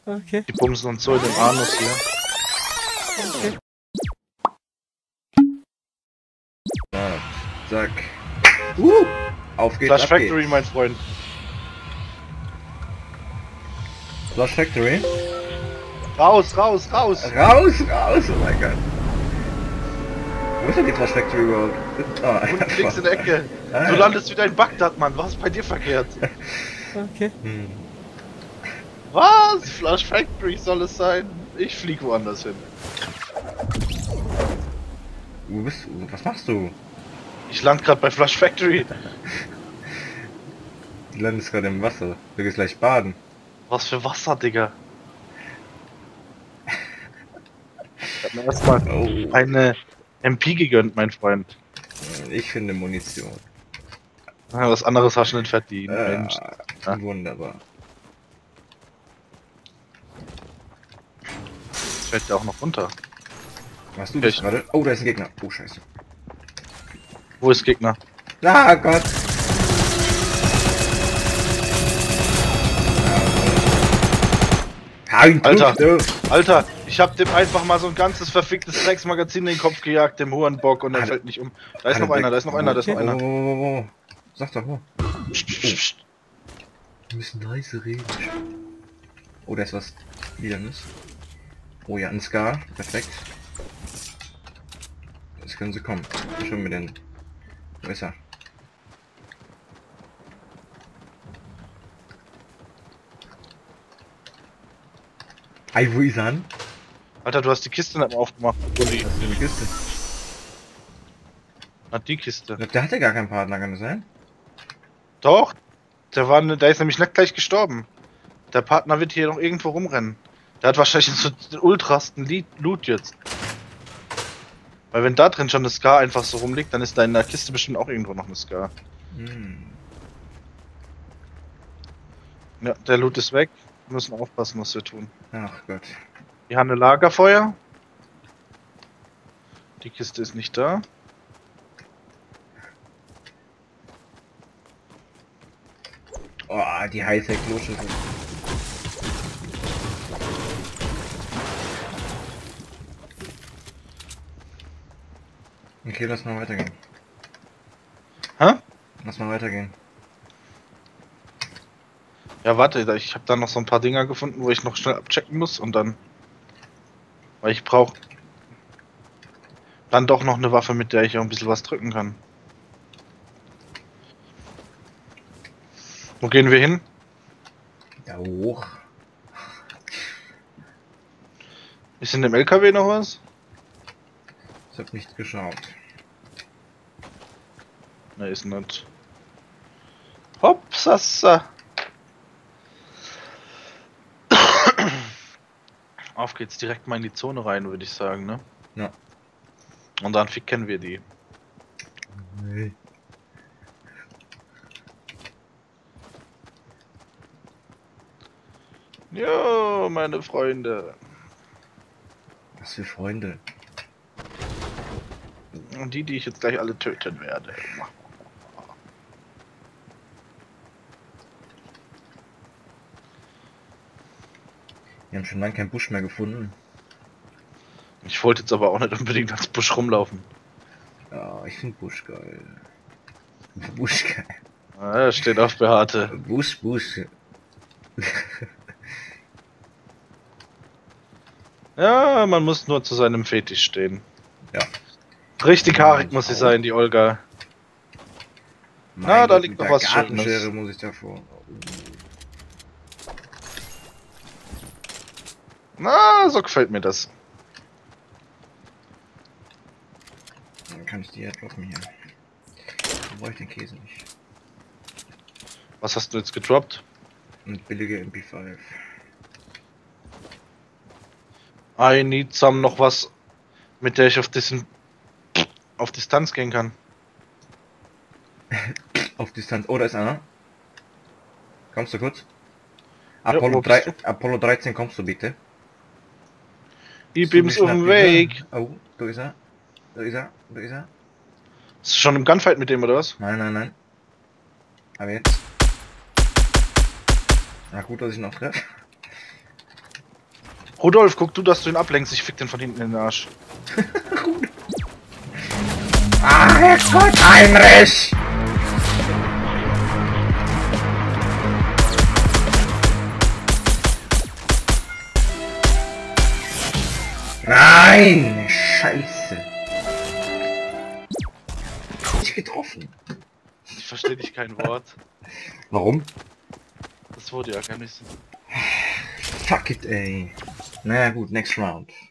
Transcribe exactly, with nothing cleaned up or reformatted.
Okay. Die bumsen uns so in den Anus hier. Okay. Ja, zack. Uh, auf geht's, Flash ab Factory, geht's. mein Freund. Flash Factory? Raus, raus, raus! Raus, raus, oh mein Gott. Wo ist denn die Flash Factory überhaupt? Ah, Und links in der Ecke. Ah. Du landest wieder in Bagdad, Mann. Was ist bei dir verkehrt? Okay. Hm. Was? Flash Factory soll es sein? Ich flieg woanders hin. Wo bist du? Was machst du? Ich land gerade bei Flash Factory. Du landest gerade im Wasser. Du gehst gleich baden. Was für Wasser, Digga. Ich hab mir erstmal Oh. eine M P gegönnt, mein Freund. Ich finde Munition. Ah, was anderes hast du nicht verdient, Ah, Mensch. Ja. Wunderbar. Das fällt ja auch noch runter. Hast du das Ich- gerade? Oh, da ist ein Gegner. Oh, scheiße. Wo ist Gegner? Ah, Gott. Ein Alter. du. Alter, ich hab dem einfach mal so ein ganzes verficktes Drecksmagazin in den Kopf gejagt, dem Hurenbock, und er Hat- fällt nicht um. Da ist hat noch er einer, weg- da ist noch einer, da ist noch Wo, einer. wo, wo, wo, wo? Sag doch, wo? Psst, psst, psst. Wir müssen leise reden. Oh, da ist was Lilanes. Oh ja, ein Scar. Perfekt. Jetzt können sie kommen. Wo schauen wir denn? Wo ist er? Ei, wo ist er an? Alter, du hast die Kiste nicht mehr aufgemacht. Uli. Was ist denn die Kiste? Hat die Kiste. Der hatte gar keinen Partner, kann das sein? Doch, der war, ne- der ist nämlich nicht gleich gestorben. Der Partner wird hier noch irgendwo rumrennen. Der hat wahrscheinlich so den ultrasten Lied- Loot jetzt. Weil wenn da drin schon eine Scar einfach so rumliegt, dann ist da in der Kiste bestimmt auch irgendwo noch eine Scar. Hm. Ja, der Loot ist weg. Wir müssen aufpassen, was wir tun. Ach Gott. Wir haben eine Lagerfeuer. Die Kiste ist nicht da. Oh, die Hightech-Lusche. Okay, lass mal weitergehen. Hä? Lass mal weitergehen. Ja, warte, ich habe da noch so ein paar Dinger gefunden, wo ich noch schnell abchecken muss und dann... Weil ich brauche dann doch noch eine Waffe, mit der ich auch ein bisschen was drücken kann. Wo gehen wir hin? Da hoch. Ist in dem L K W noch was? Ich hab nicht geschaut. Ne, ist nicht. Hoppsassa. Auf geht's direkt mal in die Zone rein, würde ich sagen, ne? Ja. Und dann ficken wir die. Nee. Jo, meine Freunde. Was für Freunde. Und die, die ich jetzt gleich alle töten werde. Wir haben schon lange keinen Busch mehr gefunden. Ich wollte jetzt aber auch nicht unbedingt als Busch rumlaufen. Ja, ich finde Busch geil. Busch geil. Ah, er steht auf Behaarte. Busch, Busch. Ja, man muss nur zu seinem Fetisch stehen. Ja. Richtig haarig muss sie sein, die Olga. Mein da Gott, liegt mit noch der was Gartenschere Schönes. muss ich davor. Na, so gefällt mir das. Dann kann ich die ja droppen hier. Dann brauche ich den Käse nicht. Was hast du jetzt gedroppt? Und billige M P fünf. I need some noch was, mit der ich auf diesen auf Distanz gehen kann. Auf Distanz. Oh, da ist einer. Kommst du kurz? Ja, Apollo, wo drei, bist Apollo dreizehn, kommst du bitte? Ich So bin's wie auf dem schnapp, Weg. wie- Oh, da ist er. Da ist er. Da ist er. Ist schon im Gunfight mit dem, oder was? Nein, nein, nein. Aber jetzt. Na gut, dass ich noch treffe. Rudolf, guck du, dass du ihn ablenkst. Ich fick den von hinten in den Arsch. Ah, Herrgott, Heinrich! Nein! Scheiße! Nicht getroffen. Ich verstehe dich kein Wort. Warum? Das wurde ja gar nicht so. Fuck it, ey. Na ja, gut, next round.